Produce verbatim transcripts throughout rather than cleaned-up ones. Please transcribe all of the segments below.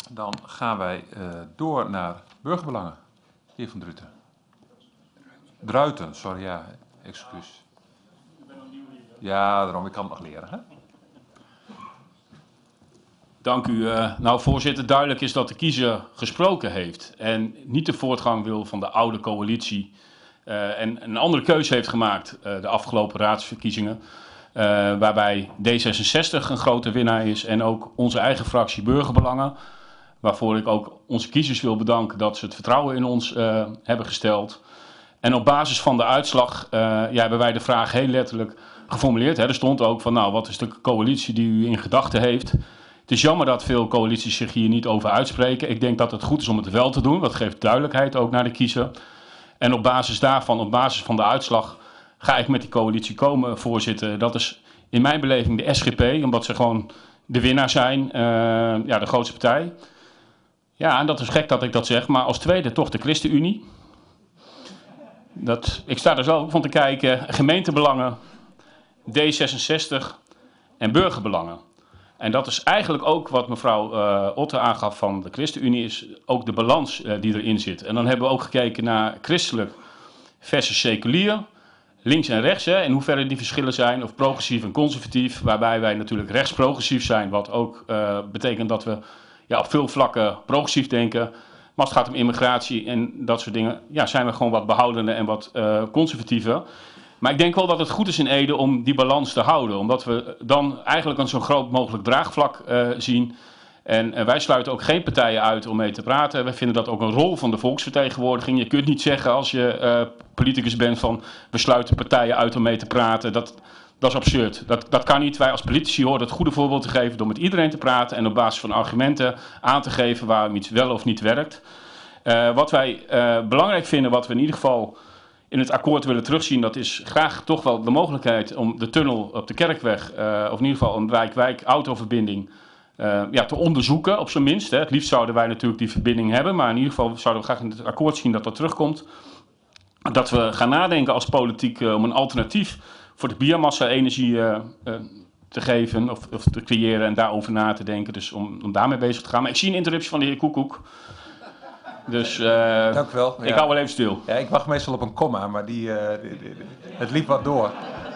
Dan gaan wij uh, door naar burgerbelangen. Heer Van Druten. Druiten, sorry, ja, excuus. Ja, daarom, ik kan het nog leren, hè? Dank u. Uh, nou, voorzitter, duidelijk is dat de kiezer gesproken heeft en niet de voortgang wil van de oude coalitie uh, en een andere keuze heeft gemaakt uh, de afgelopen raadsverkiezingen, uh, waarbij D zesenzestig een grote winnaar is en ook onze eigen fractie Burgerbelangen, waarvoor ik ook onze kiezers wil bedanken dat ze het vertrouwen in ons uh, hebben gesteld. En op basis van de uitslag uh, ja, hebben wij de vraag heel letterlijk geformuleerd. Hè. Er stond ook van, nou, wat is de coalitie die u in gedachten heeft? Het is jammer dat veel coalities zich hier niet over uitspreken. Ik denk dat het goed is om het wel te doen. Dat geeft duidelijkheid ook naar de kiezer. En op basis daarvan, op basis van de uitslag, ga ik met die coalitie komen, voorzitter. Dat is in mijn beleving de S G P, omdat ze gewoon de winnaar zijn. Uh, ja, de grootste partij. Ja, en dat is gek dat ik dat zeg. Maar als tweede toch de ChristenUnie. Dat, ik sta er zo van te kijken. Gemeentebelangen, D zesenzestig en burgerbelangen. En dat is eigenlijk ook wat mevrouw uh, Otte aangaf van de ChristenUnie, is ook de balans uh, die erin zit. En dan hebben we ook gekeken naar christelijk versus seculier, links en rechts, hè, in hoeverre die verschillen zijn, of progressief en conservatief, waarbij wij natuurlijk rechtsprogressief zijn, wat ook uh, betekent dat we ja, op veel vlakken progressief denken. Maar als het gaat om immigratie en dat soort dingen, ja, zijn we gewoon wat behoudender en wat uh, conservatiever. Maar ik denk wel dat het goed is in Ede om die balans te houden. Omdat we dan eigenlijk een zo groot mogelijk draagvlak uh, zien. En uh, wij sluiten ook geen partijen uit om mee te praten. Wij vinden dat ook een rol van de volksvertegenwoordiging. Je kunt niet zeggen als je uh, politicus bent van we sluiten partijen uit om mee te praten. Dat, dat is absurd. Dat, dat kan niet. Wij als politici horen het goede voorbeeld te geven door met iedereen te praten. En op basis van argumenten aan te geven waarom iets wel of niet werkt. Uh, wat wij uh, belangrijk vinden, wat we in ieder geval in het akkoord willen terugzien, dat is graag toch wel de mogelijkheid om de tunnel op de Kerkweg, uh, of in ieder geval een wijk-wijk autoverbinding, uh, ja, te onderzoeken, op zijn minst. Hè. Het liefst zouden wij natuurlijk die verbinding hebben, maar in ieder geval zouden we graag in het akkoord zien dat dat terugkomt. Dat we gaan nadenken als politiek uh, om een alternatief voor de biomassa-energie uh, uh, te geven of, of te creëren en daarover na te denken. Dus om, om daarmee bezig te gaan. Maar ik zie een interruptie van de heer Koekoek. Dus uh, dank u wel. Ik ja. hou wel even stil. Ja, ik wacht meestal op een komma, maar die, uh, die, die, die, het liep wat door.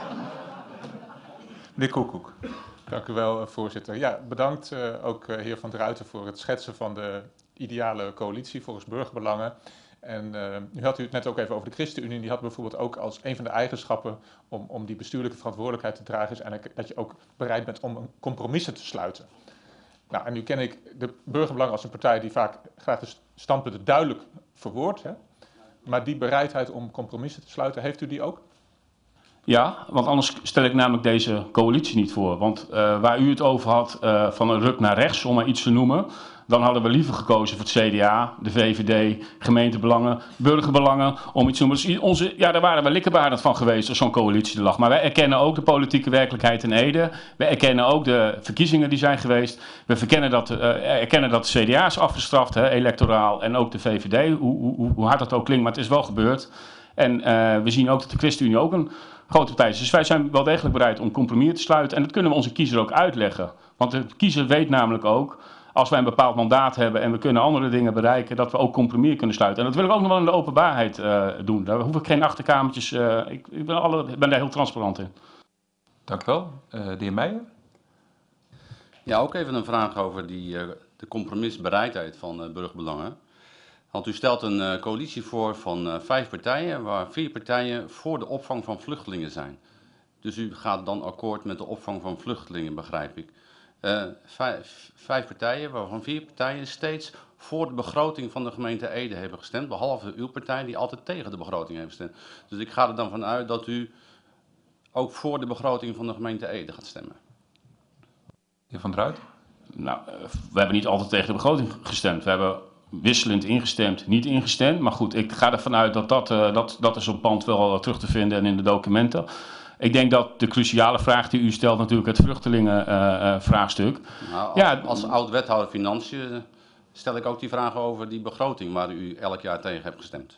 Meneer Koekoek. Dank u wel, voorzitter. Ja, bedankt uh, ook uh, heer Van Druiten voor het schetsen van de ideale coalitie volgens burgerbelangen. En uh, nu had u het net ook even over de ChristenUnie. Die had bijvoorbeeld ook als een van de eigenschappen om, om die bestuurlijke verantwoordelijkheid te dragen, is eigenlijk dat je ook bereid bent om compromissen te sluiten. Nou, en nu ken ik de burgerbelangen als een partij die vaak graag de standpunten duidelijk verwoordt. Hè? Maar die bereidheid om compromissen te sluiten, heeft u die ook? Ja, want anders stel ik namelijk deze coalitie niet voor. Want uh, waar u het over had, uh, van een ruk naar rechts, om maar iets te noemen, dan hadden we liever gekozen voor het C D A, de V V D, gemeentebelangen, burgerbelangen, om iets te noemen. Dus onze, ja, daar waren we likkebaardend van geweest als zo'n coalitie er lag. Maar wij erkennen ook de politieke werkelijkheid in Ede. We erkennen ook de verkiezingen die zijn geweest. We verkennen dat, uh, erkennen dat de C D A is afgestraft, hè, electoraal, en ook de V V D, hoe, hoe, hoe hard dat ook klinkt, maar het is wel gebeurd. En uh, we zien ook dat de ChristenUnie ook een grote partij is. Dus wij zijn wel degelijk bereid om compromissen te sluiten. En dat kunnen we onze kiezer ook uitleggen. Want de kiezer weet namelijk ook, als wij een bepaald mandaat hebben en we kunnen andere dingen bereiken, dat we ook compromis kunnen sluiten. En dat wil ik ook nog wel in de openbaarheid uh, doen. Daar hoef ik geen achterkamertjes. Uh, ik ik ben, alle, ben daar heel transparant in. Dank u wel. Uh, de heer Meijer. Ja, ook even een vraag over die, uh, de compromisbereidheid van uh, burgerbelangen. Want u stelt een uh, coalitie voor van uh, vijf partijen, waar vier partijen voor de opvang van vluchtelingen zijn. Dus u gaat dan akkoord met de opvang van vluchtelingen, begrijp ik. Uh, vijf, vijf partijen, waarvan vier partijen steeds voor de begroting van de gemeente Ede hebben gestemd, behalve uw partij die altijd tegen de begroting heeft gestemd. Dus ik ga er dan vanuit dat u ook voor de begroting van de gemeente Ede gaat stemmen. De heer Van Druit. Nou, uh, we hebben niet altijd tegen de begroting gestemd. We hebben wisselend ingestemd, niet ingestemd. Maar goed, ik ga ervan uit dat dat, uh, dat, dat is op pand wel terug te vinden en in de documenten. Ik denk dat de cruciale vraag die u stelt natuurlijk het vluchtelingenvraagstuk. Uh, nou, als, ja, als oud-wethouder Financiën stel ik ook die vraag over die begroting waar u elk jaar tegen hebt gestemd.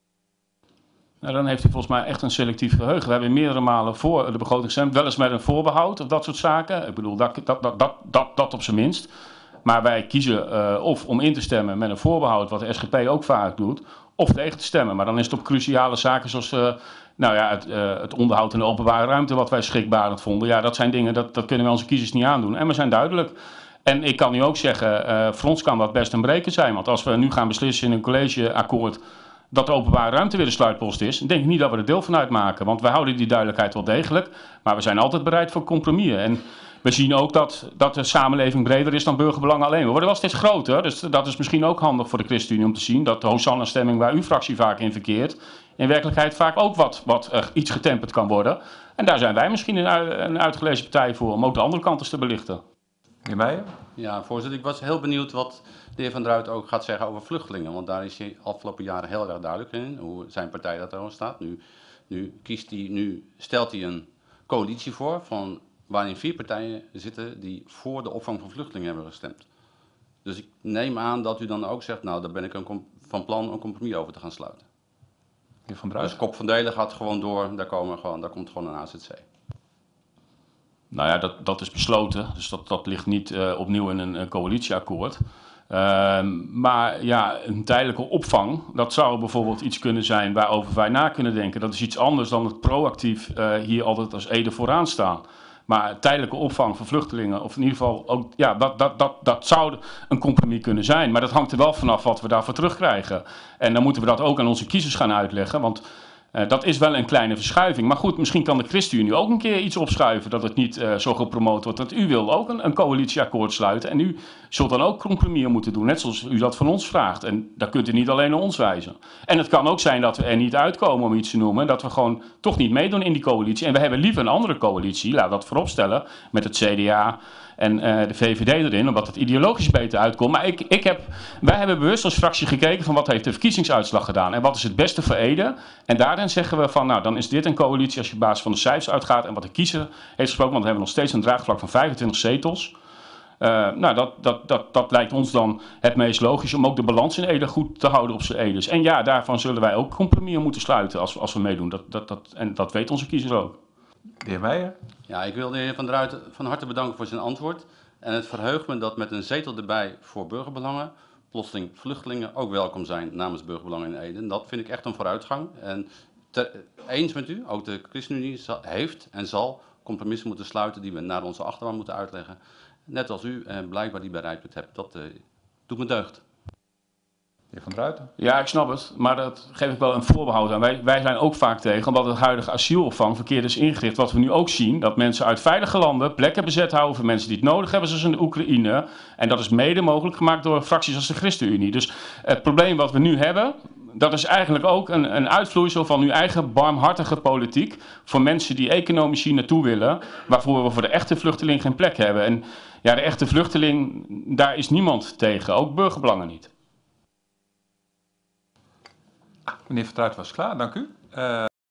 Nou, dan heeft u volgens mij echt een selectief geheugen. We hebben meerdere malen voor de begroting gestemd, wel eens met een voorbehoud of dat soort zaken. Ik bedoel, dat, dat, dat, dat, dat, dat op zijn minst. Maar wij kiezen uh, of om in te stemmen met een voorbehoud, wat de S G P ook vaak doet, of tegen te stemmen. Maar dan is het op cruciale zaken zoals uh, nou ja, het, uh, het onderhoud in de openbare ruimte, wat wij schrikbarend vonden. Ja, dat zijn dingen, dat, dat kunnen wij onze kiezers niet aandoen. En we zijn duidelijk. En ik kan nu ook zeggen, uh, voor ons kan dat best een breker zijn. Want als we nu gaan beslissen in een collegeakkoord dat de openbare ruimte weer de sluitpost is, denk ik niet dat we er deel van uitmaken. Want wij houden die duidelijkheid wel degelijk. Maar we zijn altijd bereid voor compromissen. En we zien ook dat, dat de samenleving breder is dan burgerbelangen alleen. We worden wel steeds groter, dus dat is misschien ook handig voor de ChristenUnie om te zien dat de Hosanna-stemming waar uw fractie vaak in verkeert, in werkelijkheid vaak ook wat, wat uh, iets getemperd kan worden. En daar zijn wij misschien een, een uitgelezen partij voor, om ook de andere kant eens te belichten. Meneer Meijer? Ja, voorzitter, ik was heel benieuwd wat de heer Van der Ruijten ook gaat zeggen over vluchtelingen. Want daar is hij afgelopen jaren heel erg duidelijk in, hoe zijn partij dat erover staat. Nu, nu, kiest hij, nu stelt hij een coalitie voor van, waarin vier partijen zitten die voor de opvang van vluchtelingen hebben gestemd. Dus ik neem aan dat u dan ook zegt, nou, daar ben ik een van plan een compromis over te gaan sluiten. Heer Van der Ruijten? Dus Kop van Delen gaat gewoon door, daar, komen gewoon, daar komt gewoon een A Z C. Nou ja, dat, dat is besloten, dus dat, dat ligt niet uh, opnieuw in een, een coalitieakkoord. Uh, maar ja, een tijdelijke opvang, dat zou bijvoorbeeld iets kunnen zijn waarover wij na kunnen denken. Dat is iets anders dan het proactief uh, hier altijd als Ede vooraan staan. Maar tijdelijke opvang van vluchtelingen, of in ieder geval ook, ja, dat, dat, dat, dat zou een compromis kunnen zijn. Maar dat hangt er wel vanaf wat we daarvoor terugkrijgen. En dan moeten we dat ook aan onze kiezers gaan uitleggen, want Uh, dat is wel een kleine verschuiving. Maar goed, misschien kan de ChristenUnie ook een keer iets opschuiven. Dat het niet uh, zo gepromoot wordt. Want u wil ook een, een coalitieakkoord sluiten. En u zult dan ook compromissen moeten doen. Net zoals u dat van ons vraagt. En daar kunt u niet alleen naar ons wijzen. En het kan ook zijn dat we er niet uitkomen om iets te noemen. Dat we gewoon toch niet meedoen in die coalitie. En we hebben liever een andere coalitie, laat dat vooropstellen. Met het C D A en uh, de V V D erin, omdat het ideologisch beter uitkomt. Maar ik, ik heb, wij hebben bewust als fractie gekeken van wat heeft de verkiezingsuitslag gedaan. En wat is het beste voor Ede. En daarin zeggen we van, nou, dan is dit een coalitie als je op basis van de cijfers uitgaat. En wat de kiezer heeft gesproken, want we hebben nog steeds een draagvlak van vijfentwintig zetels. Uh, nou, dat, dat, dat, dat lijkt ons dan het meest logisch om ook de balans in Ede goed te houden op zijn Edes. En ja, daarvan zullen wij ook compromissen moeten sluiten als, als we meedoen. Dat, dat, dat, en dat weet onze kiezer ook. De heer Meijer? Ja, ik wil de heer Van der Ruijten van harte bedanken voor zijn antwoord. En het verheugt me dat met een zetel erbij voor burgerbelangen, plotseling vluchtelingen ook welkom zijn namens burgerbelangen in Ede. En dat vind ik echt een vooruitgang. En te, eens met u, ook de ChristenUnie heeft en zal compromissen moeten sluiten die we naar onze achterban moeten uitleggen. Net als u eh, blijkbaar die bereidheid hebt. Dat eh, doet me deugd. De heer Van der Ruijten? Ja, ik snap het, maar dat geef ik wel een voorbehoud aan. Wij, wij zijn ook vaak tegen, omdat het huidige asielopvang verkeerd is ingericht. Wat we nu ook zien, dat mensen uit veilige landen plekken bezet houden voor mensen die het nodig hebben, zoals in de Oekraïne. En dat is mede mogelijk gemaakt door fracties als de ChristenUnie. Dus het probleem wat we nu hebben, dat is eigenlijk ook een, een uitvloeisel van uw eigen barmhartige politiek voor mensen die economisch hier naartoe willen, waarvoor we voor de echte vluchteling geen plek hebben. En ja, de echte vluchteling, daar is niemand tegen, ook burgerbelangen niet. Meneer Van der Ruijten was klaar, dank u. Uh...